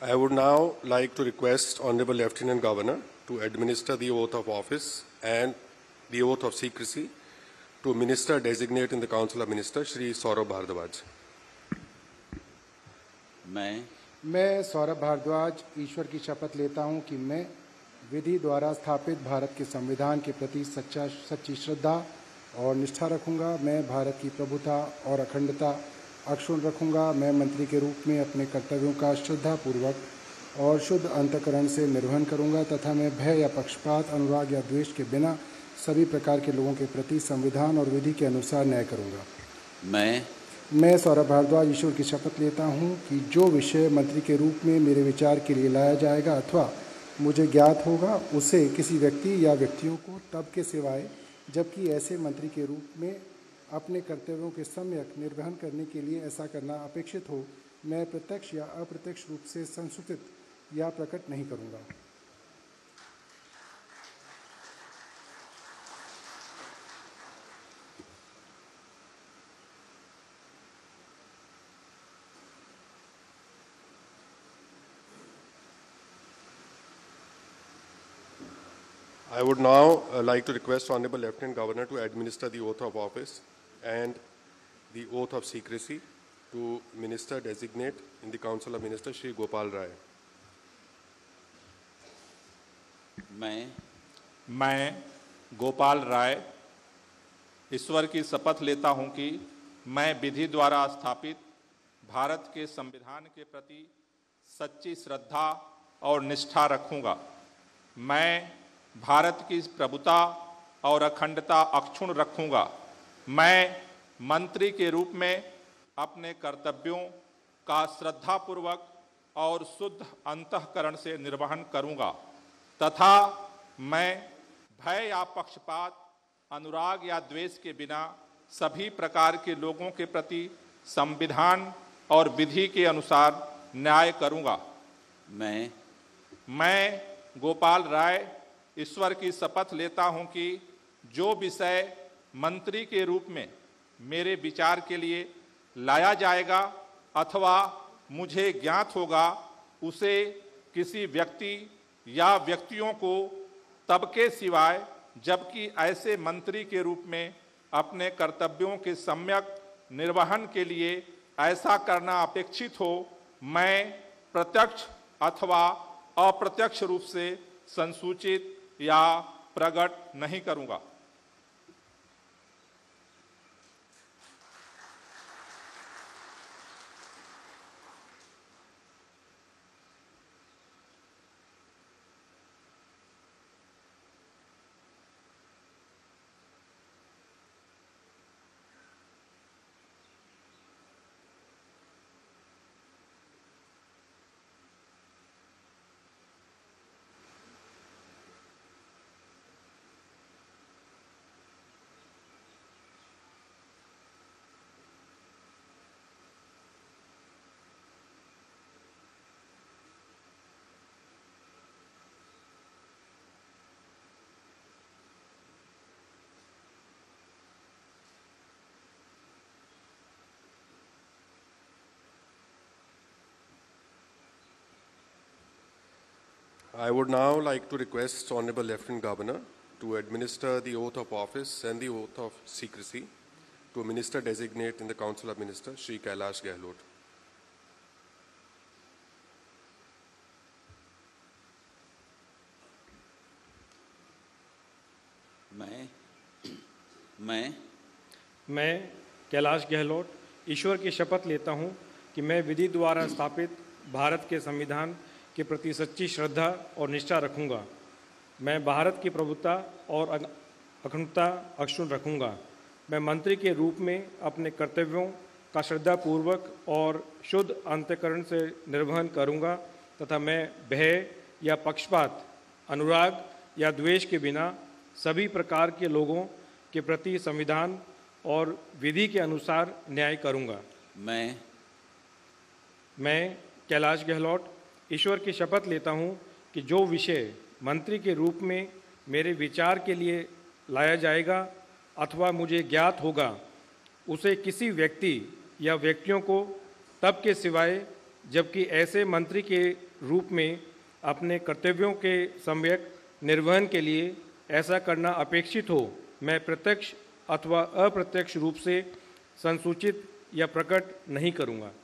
I would now like to request Honorable Lieutenant Governor to administer the oath of office and the oath of secrecy to Minister Designate in the Council of Ministers, Shri Saurabh Bhardwaj. मैं सौरभ भारद्वाज ईश्वर की शपथ लेता हूं कि मैं विधि द्वारा स्थापित भारत के संविधान के प्रति सच्ची श्रद्धा और निष्ठा रखूंगा। मैं भारत की प्रभुता और अखंडता अक्षुण्ण रखूंगा। मैं मंत्री के रूप में अपने कर्तव्यों का श्रद्धापूर्वक और शुद्ध अंतःकरण से निर्वहन करूंगा तथा मैं भय या पक्षपात, अनुराग या द्वेष के बिना सभी प्रकार के लोगों के प्रति संविधान और विधि के अनुसार न्याय करूंगा। मैं सौरभ भारद्वाज ईश्वर की शपथ लेता हूं कि जो विषय मंत्री के रूप में मेरे विचार के लिए लाया जाएगा अथवा मुझे ज्ञात होगा, उसे किसी व्यक्ति या व्यक्तियों को तब के सिवाय जबकि ऐसे मंत्री के रूप में अपने कर्तव्यों के सम्यक निर्वहन करने के लिए ऐसा करना अपेक्षित हो, मैं प्रत्यक्ष या अप्रत्यक्ष रूप से संसूचित या प्रकट नहीं करूंगा। I would now like to request Honorable Lieutenant Governor to administer the oath of office and the oath of secrecy to Minister Designate in the Council of Ministers, Shri Gopal Rai. मैं गोपाल राय ईश्वर की शपथ लेता हूं कि मैं विधि द्वारा स्थापित भारत के संविधान के प्रति सच्ची श्रद्धा और निष्ठा रखूंगा। मैं भारत की प्रभुता और अखंडता अक्षुण्ण रखूंगा। मैं मंत्री के रूप में अपने कर्तव्यों का श्रद्धापूर्वक और शुद्ध अंतःकरण से निर्वहन करूंगा तथा मैं भय या पक्षपात, अनुराग या द्वेष के बिना सभी प्रकार के लोगों के प्रति संविधान और विधि के अनुसार न्याय करूंगा। मैं गोपाल राय ईश्वर की शपथ लेता हूं कि जो विषय मंत्री के रूप में मेरे विचार के लिए लाया जाएगा अथवा मुझे ज्ञात होगा, उसे किसी व्यक्ति या व्यक्तियों को तब के सिवाय जबकि ऐसे मंत्री के रूप में अपने कर्तव्यों के सम्यक निर्वहन के लिए ऐसा करना अपेक्षित हो, मैं प्रत्यक्ष अथवा अप्रत्यक्ष रूप से संसूचित या प्रकट नहीं करूंगा। I would now like to request Honorable Lieutenant Governor to administer the oath of office and the oath of secrecy to Minister Designate in the Council of Ministers, Shri Kailash Gehlot. मैं कैलाश गहलोत ईश्वर की शपथ लेता हूं कि मैं विधि द्वारा स्थापित भारत के संविधान के प्रति सच्ची श्रद्धा और निष्ठा रखूंगा। मैं भारत की प्रभुता और अखंडता अक्षुण्ण रखूंगा। मैं मंत्री के रूप में अपने कर्तव्यों का श्रद्धापूर्वक और शुद्ध अंतःकरण से निर्वहन करूंगा तथा मैं भय या पक्षपात, अनुराग या द्वेष के बिना सभी प्रकार के लोगों के प्रति संविधान और विधि के अनुसार न्याय करूंगा। मैं कैलाश गहलोत ईश्वर की शपथ लेता हूं कि जो विषय मंत्री के रूप में मेरे विचार के लिए लाया जाएगा अथवा मुझे ज्ञात होगा, उसे किसी व्यक्ति या व्यक्तियों को तब के सिवाय जबकि ऐसे मंत्री के रूप में अपने कर्तव्यों के सम्यक निर्वहन के लिए ऐसा करना अपेक्षित हो, मैं प्रत्यक्ष अथवा अप्रत्यक्ष रूप से संसूचित या प्रकट नहीं करूँगा।